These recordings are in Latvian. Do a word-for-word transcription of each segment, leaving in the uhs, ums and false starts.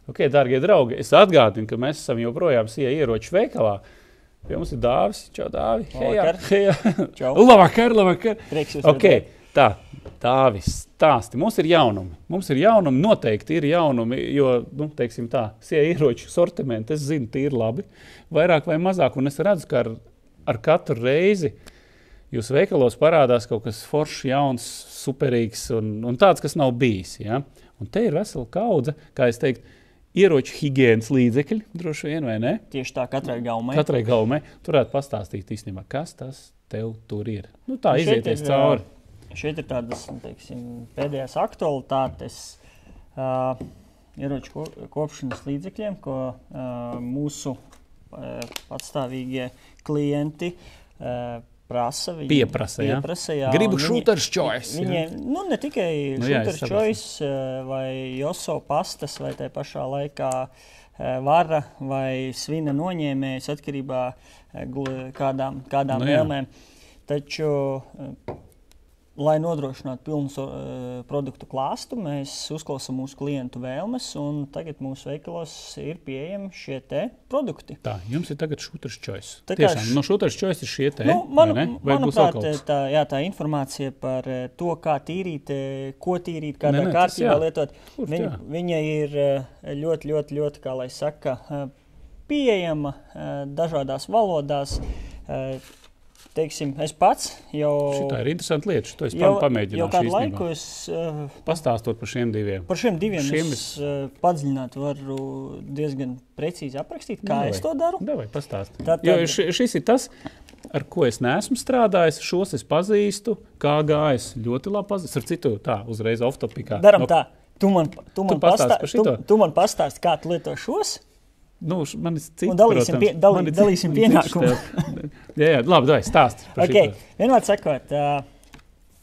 Ok, dārgie draugi, es atgādinu, ka mēs esam joprojām S I A ieroču veikalā. Pie mums ir Dāvis. Čau, Dāvi. Labvakar. Heja. Čau. Labvakar, labvakar. Prieks jūs Ok, tā, Dāvis, stāsti. Mums ir jaunumi. Mums ir jaunumi, noteikti ir jaunumi, jo, nu, teiksim tā, S I A ieroču sortimenti, es zinu, tie ir labi. Vairāk vai mazāk, un es redzu, ka ar, ar katru reizi jūs veikalos parādās kaut kas foršs, jauns, superīgs un, un tāds, kas nav bijis. Ja? Un te ir vesela kaudze, kā es teiktu, ieroču higienas līdzekļi, droši vien, vai ne? Tieši tā, katrai gaumai. Katrai gaumai. Turētu pastāstīt īstenībā, kas tas tev tur ir. Nu tā, Un šeit izieties ir, cauri. Šeit ir tādas, teiksim, pēdējās aktualitātes uh, ieroču ko, kopšanas līdzekļiem, ko uh, mūsu uh, patstāvīgie klienti uh, prasa. Viņi Pieprasa, ja? pieprasa, jā. Gribu Viņi- shooter's choice. Viņiem, nu, ne tikai Nu jā, shooter's es saprotu. choice uh, vai Joso pastas vai tai pašā laikā uh, vara vai svina noņēmējs atkarībā uh, gl- kādām, kādām Nu jā. vēlmēm. Taču, uh, lai nodrošinātu pilnu so, uh, produktu klāstu, mēs uzklausām mūsu klientu vēlmes, un tagad mūsu veikalos ir pieejami šie te produkti. Tā, jums ir tagad shooter's choice. Tā kā Tiešām, š- no shooter's choice ir šie te, Nu, manu, vai ne? Vai būs vēl manuprāt, kaut kas? tā, jā, tā informācija par eh, to, kā tīrīt, eh, ko tīrīt, kādā Nē, nē, tas kārtībā jā. lietot, Kur viņa, jā. viņa ir eh, ļoti, ļoti, ļoti, kā lai saka, eh, pieejama eh, dažādās valodās. Eh, Teiksim, es pats jau, Šitā ir interesanta lieta, šo es jau, jau pamēģināšu kādu īstenībā. laiku es uh, Pastāstot par šiem diviem. par šiem diviem Šiem es uh, padziļināt varu diezgan precīzi aprakstīt, kā Davai. es to daru. Davai, pastāsti. Tātad- Jo ši, šis ir tas, ar ko es neesmu strādājis, šos es pazīstu, kā gājis ļoti labi pazīstu. Ar citu tā, uzreiz off-topikā. Daram No- tā. Tu man, tu man, pastāsti pastā, par tu, šito? tu man pastāsti, kā tu lieto šos. Nu, š- man ir citi, Un dalīsim protams. pie- dalī- Man ir dalīsim citi- pienākumu. citi štev. jā, jā, labi, davai, stāsti par Okay. šito. Vienmēr sakot, uh,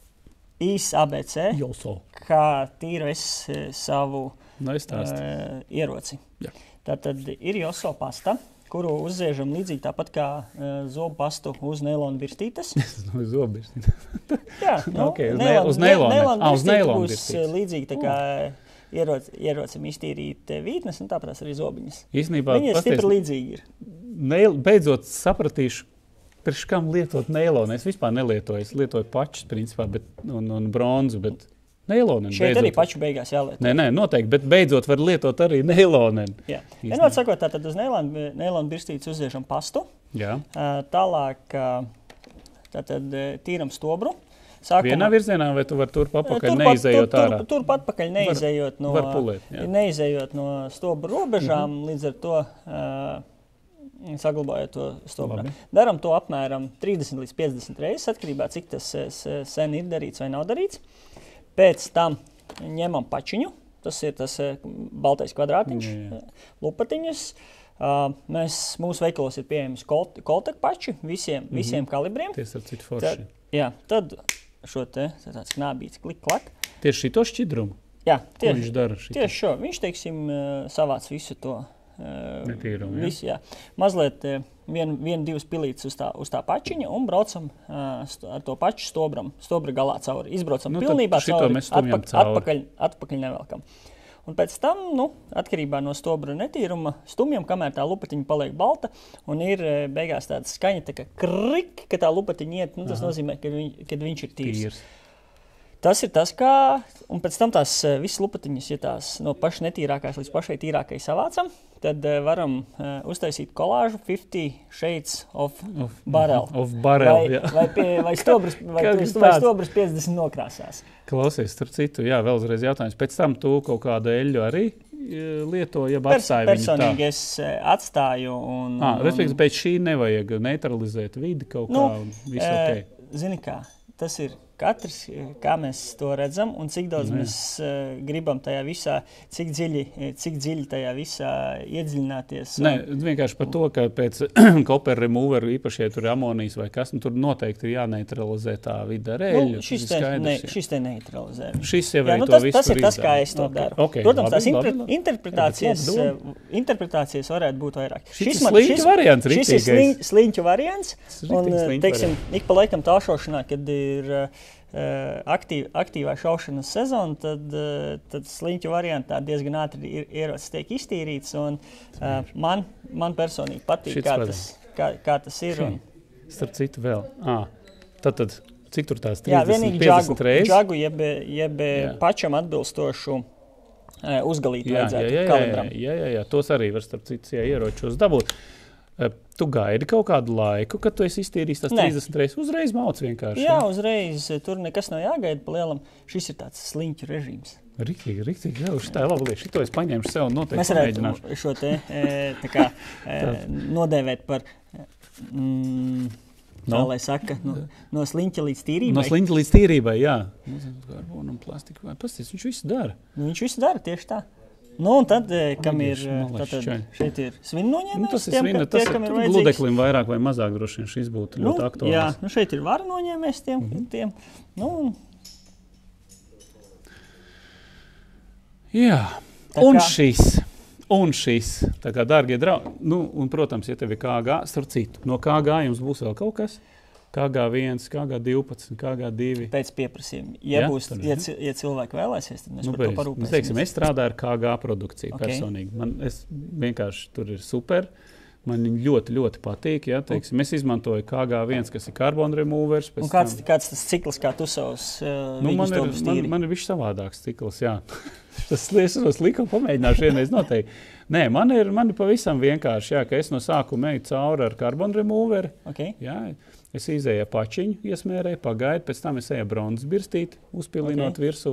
īs A B C, Joso. kā tīru es eh, savu Nu, es stāstu. uh, ieroci. Jā. Tātad ir Joso pasta, kuru uzziežam līdzīgi tāpat kā uh, zobu pastu uz neilona birstītes. Nu, zobis. Jā, nu, Ok, uz ne- neilona- uz neilona. neilona Ah, uz birstīte neilona būs birstītes. eh, līdzīgi tā kā ieroc, ierocam iztīrīt eh, vītnes, un tāpat arī zobiņas. Īstenībā, Viņi ir pasties, stipri līdzīgi. Ir. neil, beidzot sapratīšu, pirms kam lietot neilonu. Es vispār nelietoju, es lietoju pačus, principā, bet, un, un bronzu, bet neilonu. Šeit arī pašu beigās jālieto. Nē, nē, noteikti, bet beidzot var lietot arī neilonu. Jā. Īstenībā. Vienmēr sakot, tātad uz neilona neilona birstītes uzziežam pastu. Jā. Ā, Tālāk ā, tātad ā, tīram stobru. Vienā virzienā, vai tu vari turp apakaļ, Turpat- neizējot tur, tur, ārā? Turp atpakaļ neizējot no, var pulēt, jā. neizējot no stobra robežām, mm -hmm. līdz ar to uh, saglabājot to stobrā. Labi. Daram to apmēram trīsdesmit līdz piecdesmit reizes, atkarībā cik tas eh, s- sen ir darīts vai nav darīts. Pēc tam ņemam pačiņu, tas ir tas eh, baltais kvadrātiņš, Jā, jā. lupatiņas. Uh, mēs, mūsu veikalos ir pieejams Colt- Coltec pači visiem, visiem kalibriem. Ties ar citu Tad, forši. jā, tad šo te tā tāds knābīts klik, klak. Tieši šito šķidrumu? Jā, Ko tieši, viņš dara šito? tieši šo. Viņš, teiksim, eh, savāc visu to. eh, Netīrumu, jā? visu, jā. Mazliet eh, vien, vien divas pilītes uz tā, uz tā pačiņa un braucam eh, st- ar to pašu stobram, stobra galā cauri. Izbraucam Nu, tad pilnībā šito cauri, mēs stumjam atpak, cauri. atpakaļ, atpakaļ nevelkam. Un pēc tam, nu, atkarībā no stobra netīruma, stumjam, kamēr tā lupatiņa paliek balta, un ir eh, beigās tāda skaņa, tā kā krik, ka tā lupatiņa iet, nu, tas Aha. nozīmē, ka, viņ, kad viņš ir tīrs. Tīrs. Tas ir tas, kā, un pēc tam tās eh, visas lupatiņas, ja tās no paša netīrākās līdz pašai tīrākai savācam, tad uh, varam uh, uztaisīt kolāžu fifty Shades of, Of, Barrel. of barrel, vai, jā. vai, pie, vai stobras, vai, Kaut vai, kas vai tāds. stobras piecdesmit nokrāsās. Klausies, tur citu, jā, vēlreiz jautājums. Pēc tam tu kaut kādu eļļu arī e, lieto, ja Pers, atstāji viņu tā? personīgi es eh, atstāju un... Ah, un- respektīvi, pēc šī nevajag neutralizēt vidi kaut Nu, kā un visu eh, ok. Zini kā, tas ir katrs, eh, kā mēs to redzam un cik daudz Nu, jā. mēs uh, gribam tajā visā, cik dziļi, eh, cik dziļi tajā visā iedziļināties. un- Nē, vienkārši par to, ka pēc copper removeru īpaši, ja tur ir amonijas vai kas, nu tur noteikti ir jāneutralizē tā vide ar eļļu. Nu, šis, tas te, ir skaidrs, ne, jā. šis te neutralizē. Šis jau Jā, ir nu, to tas, visu tas ir tur tas, kā izdara. es to Ok, daru. ok, Protams, labi, tās labi, impre- labi. interpretācijas, Jā, bet laba doma. eh, interpretācijas varētu būt vairāk. Šis man- sliņķu variants šis ir ritīgais. sliņ, sliņķu variants. Tas ir Un, ritīgs eh, sliņķu teiksim, ik pa laikam tāšošanā, kad ir, eh, aktīv, aktīvā šaušanas sezona, tad, tad sliņķu variantā diezgan ātri ir, ierocis tiek iztīrīts. Un, man, man personīgi patīk, kā tas, kā, kā tas ir. Un... Starp citu vēl. À, tad, tad, cik tur tās trīsdesmit, piecdesmit reizes? Džagu, jeb, jeb pačam atbilstošu uzgalītu vajadzētu jā, jā, kalendram. Jā, jā, jā, tos arī var starp citu jā, ieročos dabūt. Tu gaidi kaut kādu laiku, kad tu esi iztīrījis tās trīsdesmit reizes. Uzreiz mauc vienkārši. Jā, uzreiz. Tur nekas nav jāgaida pa lielam. Šis ir tāds sliņķu režīms. Riktīgi, riktīgi. Jā, šitā ir laba lieta. Šito es paņemšu sev un noteikti Mēs varētu šo te tā kā nodēvēt par, mm, tā, no. lai saka, no, no sliņķa līdz tīrībai. No sliņķa līdz tīrībai, jā. Karbonu un plastiku vai pasties, viņš visu dara. Nu, viņš visu dara, tieši tā. Nu, un tad, kam ir, tātad, šeit ir svinu noņēmējs, nu, tas ir tiem, svina, tie, tas kam ir ir vajadzīgs. Ludeklim vairāk vai mazāk droši vien šis būtu ļoti nu, aktuāls. Jā, nu šeit ir vara noņēmējs tiem, mm-hmm. tiem. Nu, jā, tā un kā... šis, un šis, tā kā, dārgie draugi, nu, un, protams, ja tev ir K G, starp citu, no K G jums būs vēl kaut kas? K G viens, K G divpadsmit, K G divi. Pēc pieprasījuma. Ja, ja, būs, ja, ja cilvēki vēlēsies, tad mēs nu, par to parūpēsimies. Teiksim, es strādāju ar K G produkciju okay. personīgi. Man es vienkārši tur ir super. Man viņi ļoti, ļoti patīk. Ja, teiksim, es izmantoju K G viens, kas ir carbon removers. Un kāds, tam... kāds tas cikls, kā tu savus uh, nu, man, ir, man, man ir višķi savādāks cikls, jā. Tas liesos likuma pamēģināšu vienreiz noteikti. Nē, man ir, man ir pavisam vienkārši, jā, ka es no sākuma eju cauri ar carbon removeri. Okay. Jā, es izēju pačiņu, iesmērēju, pagaidu, pēc tam es eju bronzas birstīti, uzpilinot okay. virsū,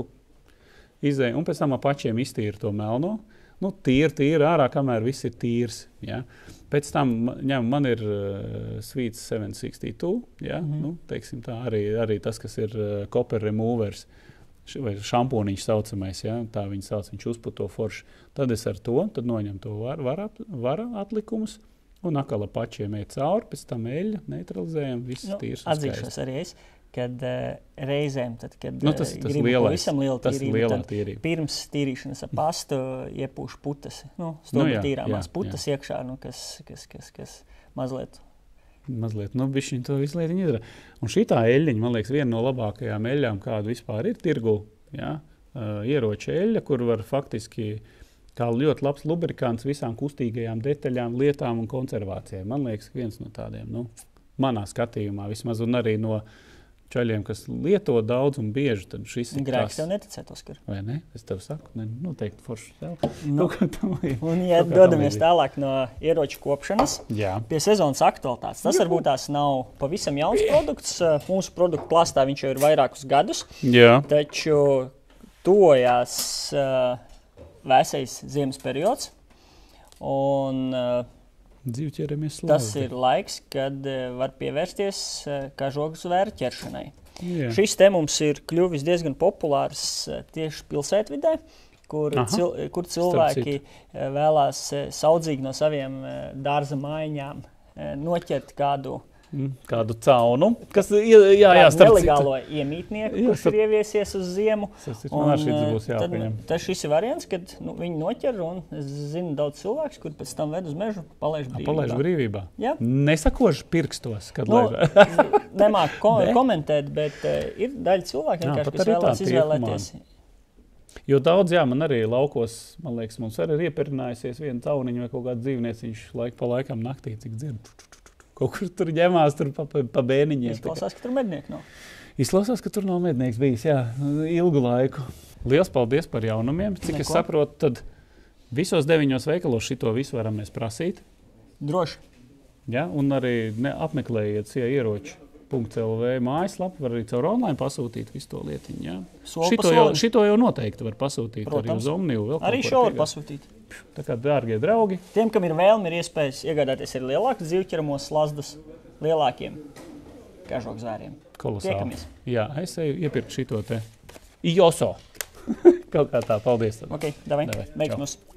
izēju, un pēc tam pačiem iztīru to melno. Nu, tīri, tīri ārā, kamēr viss ir tīrs. Ja. Pēc tam ņem, man ir uh, Sweets seven sixty-two, ja. mm-hmm. nu, teiksim tā, arī, arī tas, kas ir uh, copper removers, vai šampūniņš saucamais, ja. tā viņi sauc, viņš uzput to forši. Tad es ar to, tad noņem to var, var, var atlikumus, un atkal ar pačiem iet cauri, pēc tam eļļa, neutralizējam, viss nu, tīrs. Atzīšos arī es, kad uh, reizēm, tad, kad nu, tas, uh, tas gribu lielais, pavisam lielu tīrību, tad tīrība. Pirms tīrīšanas ar pastu iepūšu putas, nu, stobra nu, jā, tīrāmās jā, putas jā. iekšā, nu, kas, kas, kas, kas mazliet. Mazliet, nu, bišķiņ to visu lietiņu izdara. Un šitā eļļiņa, man liekas, viena no labākajām eļļām, kādu vispār ir tirgu, ja? uh, ieroča eļļa, kur var faktiski kā ļoti labs lubrikants visām kustīgajām detaļām, lietām un konservācijai. Man liekas, viens no tādiem, nu, manā skatījumā vismaz, un arī no čaļiem, kas lieto daudz un bieži, tad šis ir Grēks tev neticēt, Oskar. Vai ne? Es tev saku, ne, noteikti forši tev. No. Un, ja dodamies tālāk no ieroču kopšanas, Jā. Pie sezonas aktualitātes, tas varbūt tās nav pavisam jauns produkts. Mūsu produktu klāstā viņš jau ir vairākus gadus, Jā. Taču tojās uh, vēsais ziemas periods, un uh, tas ir laiks, kad uh, var pievērsties uh, kažogu zvēru ķeršanai. Jā. Šis te mums ir kļuvis diezgan populārs uh, tieši pilsētvidē, kur, cil, kur cilvēki uh, vēlās uh, saudzīgi no saviem uh, dārza mājiņām uh, noķert kādu Kādu caunu, kas jā, jā, jā, nelegālo iemītnieku, kurš ir ieviesies uz ziemu. Un, tad, tad šis ir variants, kad nu, viņi noķer, un es zinu daudz cilvēks, kur pēc tam ved uz mežu, palaiž brīvībā. Palaiž brīvībā. Jā. Nesakoši pirkstos, kad nu, laiž. Nemāk ko, komentēt, bet uh, ir daļa cilvēku, jā, kas vēlās izvēlēties. Jo daudz, jā, man arī laukos, man liekas, mums arī ir iepirinājusies viena cauniņa vai kaut kāds dzīvnieciņš laik pa laikam naktī, cik dzird. Kaut kur tur ņemās tur pa, pa, pa bēniņiem. Izklausās, ka tur mednieki nav. Izklausās, ka tur nav mednieks bijis, jā, ilgu laiku. Liels paldies par jaunumiem. Cik Neko. Es saprotu, tad visos deviņos veikalos šito visu varam mēs prasīt. Droši. Ja, un arī ne, apmeklējiet C ieroči punkts L V mājaslapu, var arī caur online pasūtīt visu to lietiņu. Ja. Šito, jau, šito jau noteikti var pasūtīt. Protams. Arī uz Omniu. Vēl arī šo var pasūtīt. Tā kā, dārgie draugi. Tiem, kam ir vēlme, ir iespējas iegādāties arī lielākas zivķeramos slazdas lielākiem kažogu zvēriem. Kolosāli. Tiekamies. Jā, es eju iepirkt šito te. Ioso. Kaut kā tā, paldies. Ok, davai, beigsim uz.